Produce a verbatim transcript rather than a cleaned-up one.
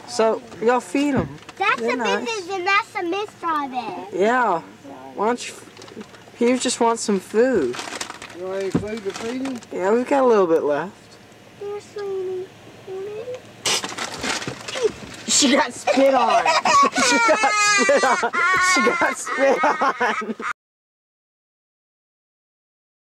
So, y'all feed them. That's They're a nice. business and that's a misprivate. Yeah. Why don't you... He just wants some food. You want any food to feed him? Yeah, we've got a little bit left. Here, sweetie. She got spit on. She got spit on. She got spit on.